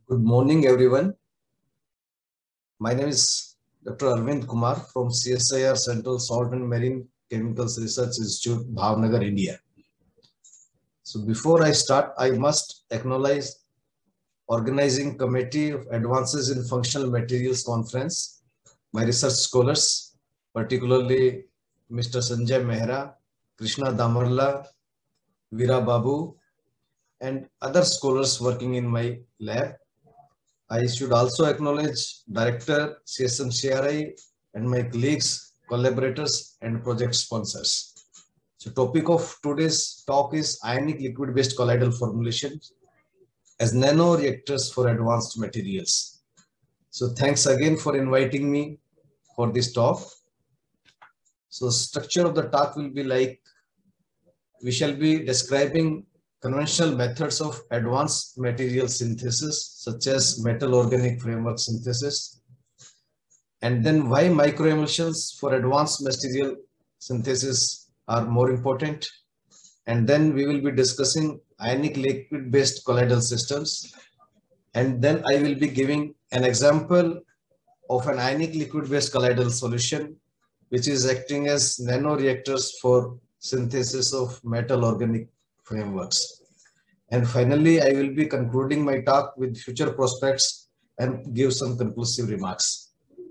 Good morning, everyone. My name is Dr. Arvind Kumar from CSIR Central Salt and Marine Chemicals Research Institute, Bhavnagar, India. So before I start, I must acknowledge Organizing Committee of Advances in Functional Materials Conference, my research scholars, particularly Mr. Sanjay Mehra, Krishna Damarla, Veera Babu, and other scholars working in my lab. I should also acknowledge Director CSM CRI and my colleagues, collaborators, and project sponsors. So, topic of today's talk is ionic liquid-based colloidal formulations as nano reactors for advanced materials. So, thanks again for inviting me for this talk. So, structure of the talk will be like we shall be describing conventional methods of advanced material synthesis, such as metal organic framework synthesis, and then why microemulsions for advanced material synthesis are more important. And then we will be discussing ionic liquid-based colloidal systems. And then I will be giving an example of an ionic liquid-based colloidal solution, which is acting as nanoreactors for synthesis of metal organic frameworks. And finally, I will be concluding my talk with future prospects and give some conclusive remarks.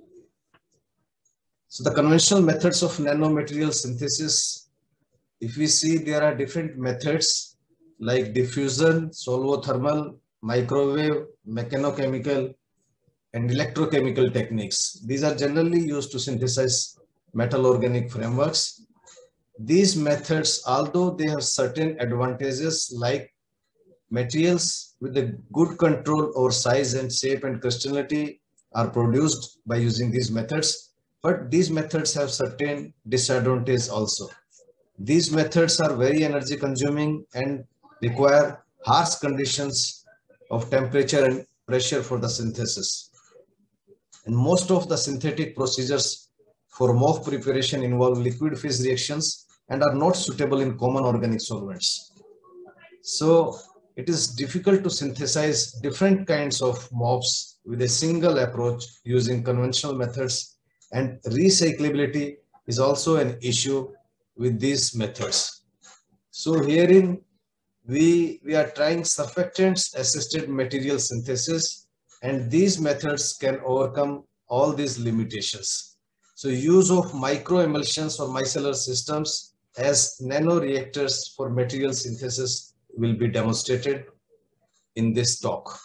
So the conventional methods of nanomaterial synthesis, if we see, there are different methods like diffusion, solvothermal, microwave, mechanochemical, and electrochemical techniques. These are generally used to synthesize metal organic frameworks. These methods, although they have certain advantages like materials with a good control over size and shape and crystallinity are produced by using these methods, but these methods have certain disadvantages also. These methods are very energy consuming and require harsh conditions of temperature and pressure for the synthesis. And most of the synthetic procedures for MOF preparation involve liquid phase reactions and are not suitable in common organic solvents. So it is difficult to synthesize different kinds of MOFs with a single approach using conventional methods, and recyclability is also an issue with these methods. So herein we are trying surfactants assisted material synthesis, and these methods can overcome all these limitations. So use of microemulsions or micellar systems as nanoreactors for material synthesis will be demonstrated in this talk.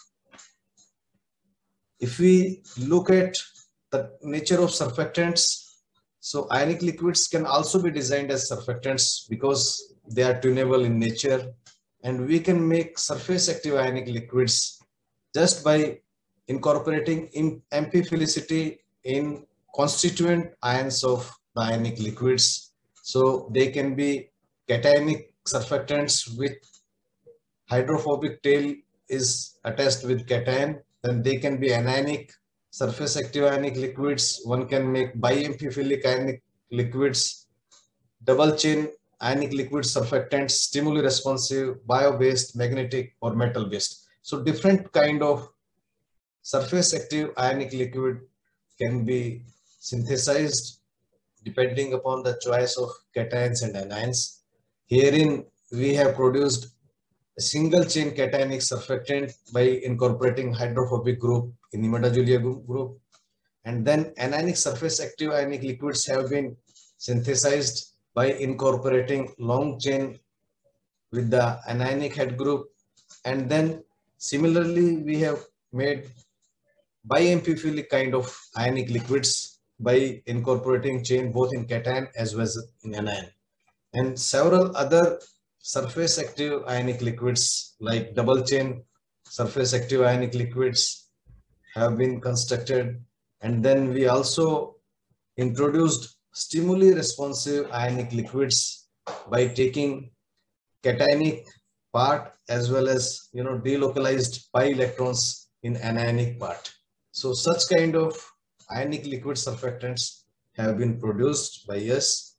If we look at the nature of surfactants, so ionic liquids can also be designed as surfactants because they are tunable in nature, and we can make surface active ionic liquids just by incorporating amphiphilicity in constituent ions of the ionic liquids. So they can be cationic surfactants with hydrophobic tail is attached with cation. Then they can be anionic surface active ionic liquids. One can make biamphiphilic ionic liquids, double chain ionic liquid surfactants, stimuli responsive, bio-based, magnetic, or metal-based. So different kind of surface active ionic liquid can be synthesized depending upon the choice of cations and anions. Herein we have produced a single chain cationic surfactant by incorporating hydrophobic group in imidazulia group, and then anionic surface active ionic liquids have been synthesized by incorporating long chain with the anionic head group, and then similarly we have made biamphiphilic kind of ionic liquids by incorporating chain both in cation as well as in anion, and several other surface active ionic liquids like double chain surface active ionic liquids have been constructed. And then we also introduced stimuli responsive ionic liquids by taking cationic part as well as delocalized pi electrons in anionic part. So such kind of ionic liquid surfactants have been produced by us.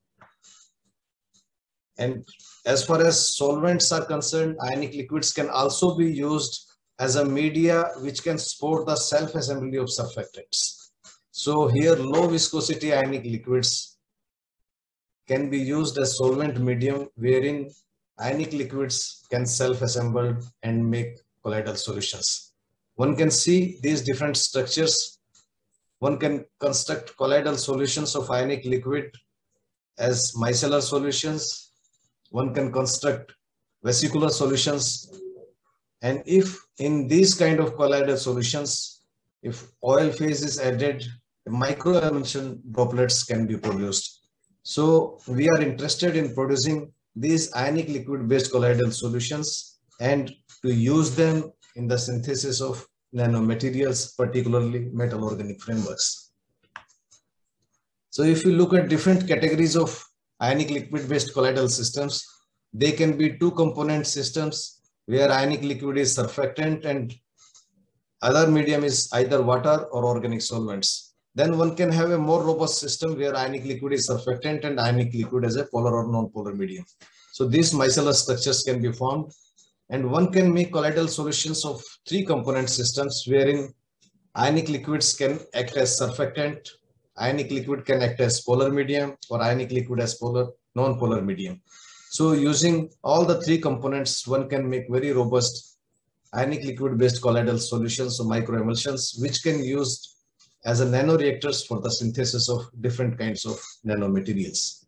And as far as solvents are concerned, ionic liquids can also be used as a media which can support the self-assembly of surfactants. So here low viscosity ionic liquids can be used as solvent medium wherein ionic liquids can self-assemble and make colloidal solutions. One can see these different structures. One can construct colloidal solutions of ionic liquid as micellar solutions. One can construct vesicular solutions. And if in these kind of colloidal solutions, if oil phase is added, microemulsion droplets can be produced. So we are interested in producing these ionic liquid based colloidal solutions and to use them in the synthesis of nanomaterials, particularly metal organic frameworks. So if you look at different categories of ionic liquid based colloidal systems, they can be two component systems where ionic liquid is surfactant and other medium is either water or organic solvents. Then one can have a more robust system where ionic liquid is surfactant and ionic liquid as a polar or non-polar medium. So these micellar structures can be formed, and one can make colloidal solutions of three component systems wherein ionic liquids can act as surfactant, ionic liquid can act as polar medium, or ionic liquid as polar non-polar medium. So using all the three components, one can make very robust ionic liquid based colloidal solutions or microemulsions, which can be used as a nanoreactors for the synthesis of different kinds of nanomaterials.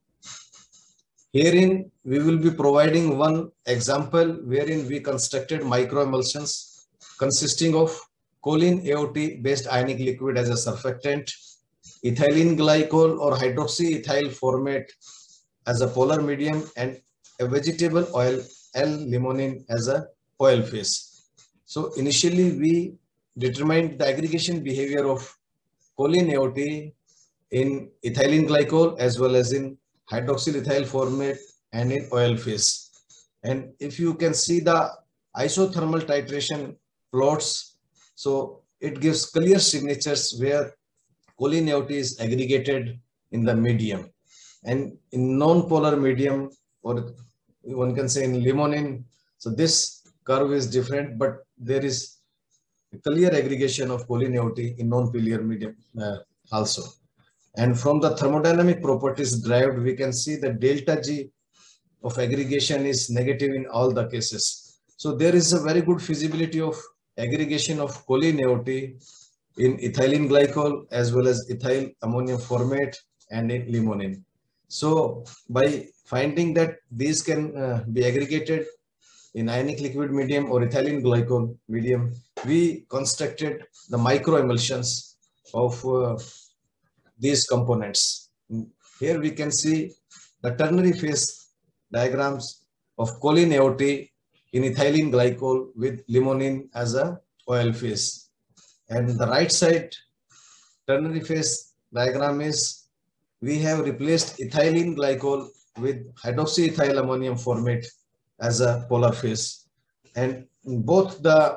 Herein, we will be providing one example wherein we constructed microemulsions consisting of choline AOT based ionic liquid as a surfactant, ethylene glycol or hydroxyethyl formate as a polar medium, and a vegetable oil L-limonene as a oil phase. So initially we determined the aggregation behavior of choline AOT in ethylene glycol as well as in hydroxyl ethyl formate and in oil phase. And if you can see the isothermal titration plots, so it gives clear signatures where choline AOT is aggregated in the medium. And in non-polar medium, or one can say in limonene, so this curve is different, but there is a clear aggregation of choline AOT in non-polar medium also. And from the thermodynamic properties derived, we can see the delta G of aggregation is negative in all the cases. So there is a very good feasibility of aggregation of choline AOT in ethylene glycol as well as ethyl ammonium formate and in limonene. So by finding that these can be aggregated in ionic liquid medium or ethylene glycol medium, we constructed the microemulsions of these components. Here we can see the ternary phase diagrams of choline AOT in ethylene glycol with limonene as a oil phase. And the right side ternary phase diagram is we have replaced ethylene glycol with hydroxyethyl ammonium formate as a polar phase. And in both the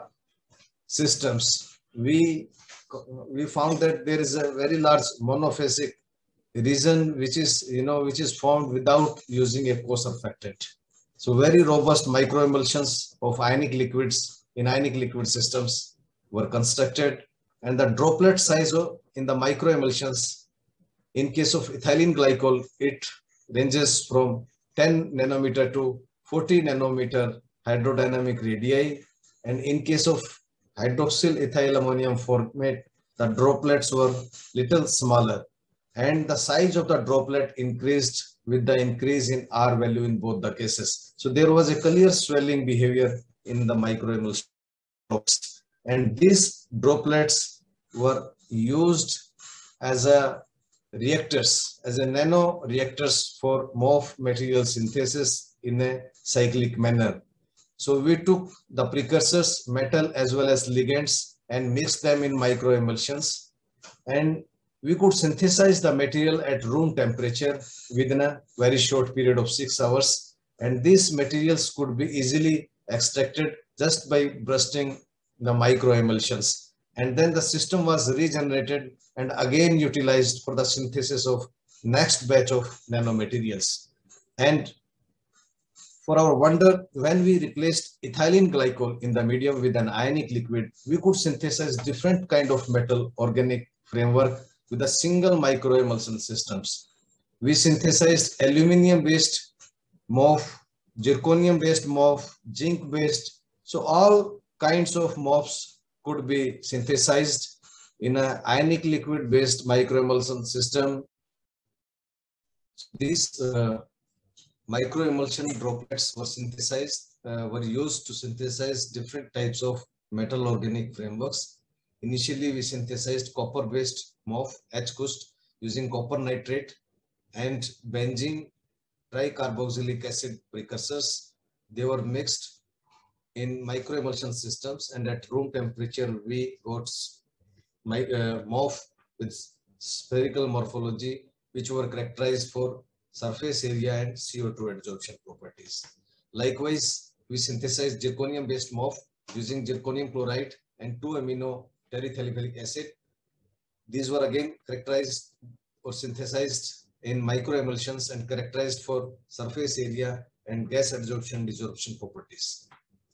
systems, we found that there is a very large monophasic region which is formed without using a co-surfactant. So very robust microemulsions of ionic liquids in ionic liquid systems were constructed, and the droplet size in the microemulsions in case of ethylene glycol, it ranges from 10 nanometer to 40 nanometer hydrodynamic radii. And in case of hydroxyl ethyl ammonium formate, the droplets were little smaller. And the size of the droplet increased with the increase in R value in both the cases. So there was a clear swelling behavior in the microemulsion droplets. And these droplets were used as a reactors, as a nano reactors for MOF material synthesis in a cyclic manner. So we took the precursors, metal as well as ligands, and mixed them in microemulsions, and we could synthesize the material at room temperature within a very short period of 6 hours. And these materials could be easily extracted just by bursting the microemulsions. And then the system was regenerated and again utilized for the synthesis of next batch of nanomaterials. And for our wonder, when we replaced ethylene glycol in the medium with an ionic liquid, we could synthesize different kind of metal organic framework with a single microemulsion systems. We synthesized aluminum-based MOF, zirconium-based MOF, zinc-based. So all kinds of MOFs could be synthesized in an ionic liquid-based microemulsion system. These microemulsion droplets were used to synthesize different types of metal organic frameworks. Initially, we synthesized copper-based MOF, HCUST, using copper nitrate and benzene tricarboxylic acid precursors. They were mixed in microemulsion systems, and at room temperature, we got MOF with spherical morphology, which were characterized for surface area and CO2 adsorption properties. Likewise, we synthesized zirconium-based MOF using zirconium chloride and 2-amino terephthalic acid. These were again characterized or synthesized in microemulsions and characterized for surface area and gas adsorption desorption properties.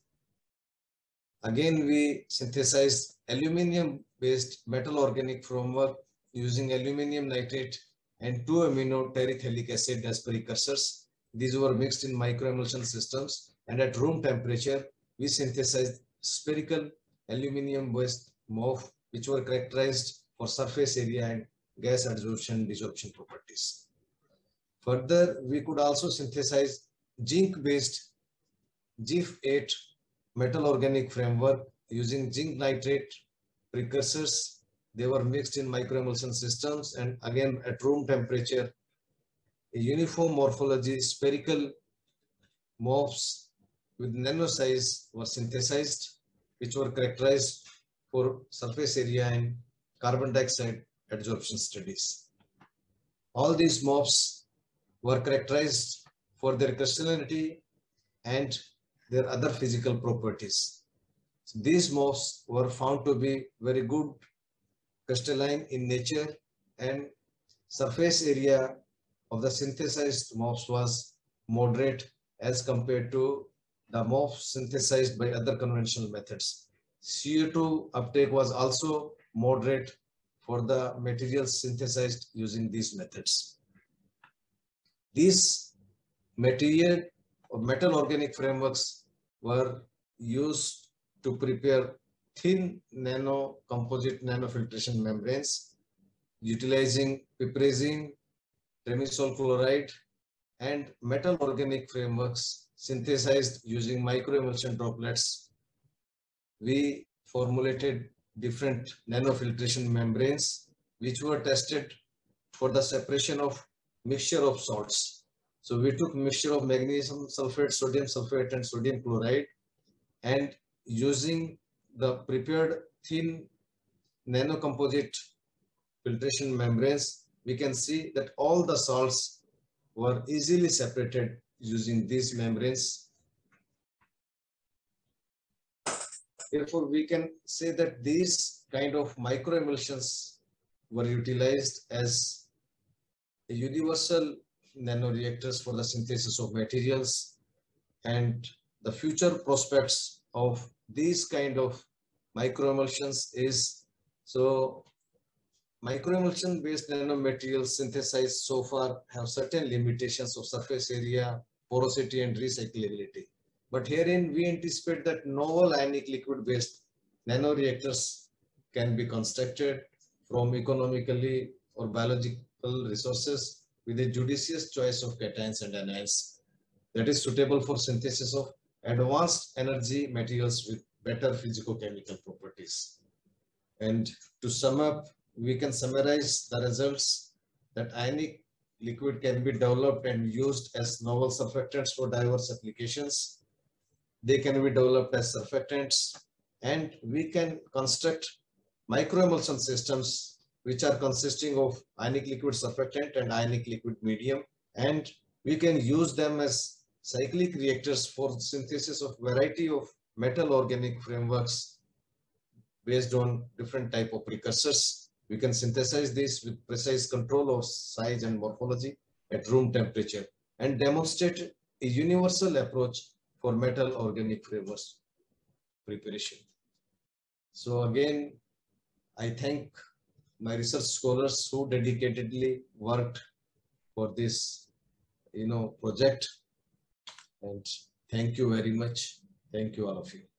Again, we synthesized aluminum-based metal organic framework using aluminum nitrate and 2-amino terephthalic acid as precursors. These were mixed in microemulsion systems, and at room temperature, we synthesized spherical aluminum-based MOF, which were characterized for surface area and gas adsorption desorption properties. Further, we could also synthesize zinc-based GIF8 metal organic framework using zinc nitrate precursors. They were mixed in microemulsion systems, and again at room temperature, a uniform morphology spherical MOFs with nano size were synthesized, which were characterized for surface area and carbon dioxide adsorption studies. All these MOFs were characterized for their crystallinity and their other physical properties. So these MOFs were found to be very good crystalline in nature, and surface area of the synthesized MOFs was moderate as compared to the MOFs synthesized by other conventional methods. CO2 uptake was also moderate for the materials synthesized using these methods. These material or metal organic frameworks were used to prepare thin nano composite nanofiltration membranes utilizing piperazine, tremisol chloride, and metal organic frameworks synthesized using microemulsion droplets. We formulated different nanofiltration membranes which were tested for the separation of mixture of salts. So we took mixture of magnesium sulfate, sodium sulfate, and sodium chloride, and using the prepared thin nanocomposite filtration membranes, we can see that all the salts were easily separated using these membranes. Therefore, we can say that these kind of microemulsions were utilized as universal nanoreactors for the synthesis of materials, and the future prospects of these kind of microemulsions is, so microemulsion based nanomaterials synthesized so far have certain limitations of surface area, porosity, and recyclability. But herein we anticipate that novel ionic liquid based nanoreactors can be constructed from economically or biological resources with a judicious choice of cations and anions that is suitable for synthesis of advanced energy materials with better physicochemical properties. And to sum up, we can summarize the results that ionic liquid can be developed and used as novel surfactants for diverse applications. They can be developed as surfactants, and we can construct microemulsion systems which are consisting of ionic liquid surfactant and ionic liquid medium, and we can use them as cyclic reactors for synthesis of variety of metal organic frameworks based on different type of precursors. We can synthesize this with precise control of size and morphology at room temperature and demonstrate a universal approach for metal organic flavors preparation. So again, I thank my research scholars who dedicatedly worked for this, project. And thank you very much. Thank you, all of you.